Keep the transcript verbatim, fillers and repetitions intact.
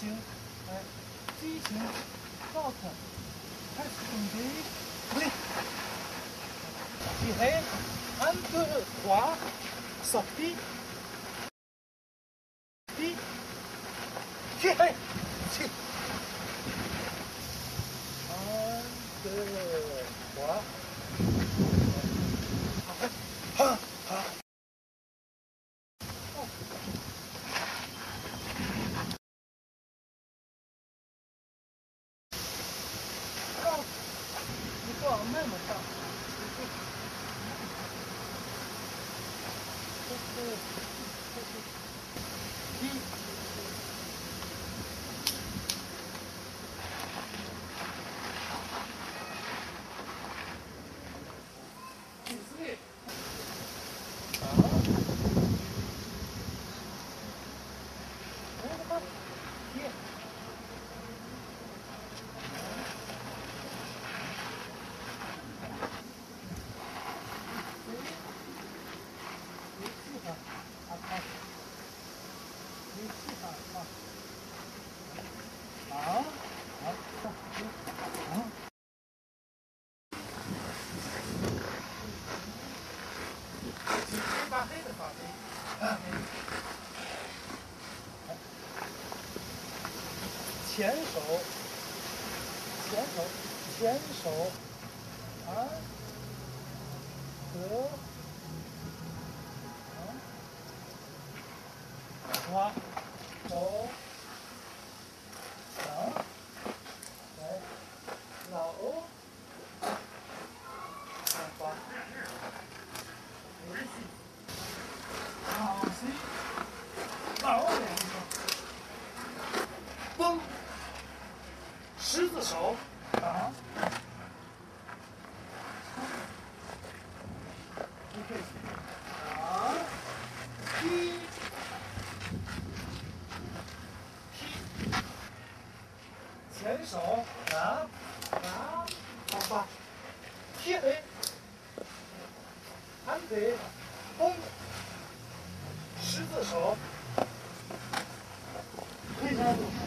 形，哎，G 形，rock，开始准备，对，起黑，安德华，sorti，di，起黑，起，安德华，好，好，好。往慢慢上，这是这是一，第四位，啊，哎他妈，一。好，好，好，发黑的发黑，前手，前手，前手，啊，得，啊，花，走。老欧，花，好西，老欧两个，崩，狮子手，啊 ，OK， 啊，踢，踢，前手，拿，拿，好吧，踢黑。安腿，弓，狮子手，推上路。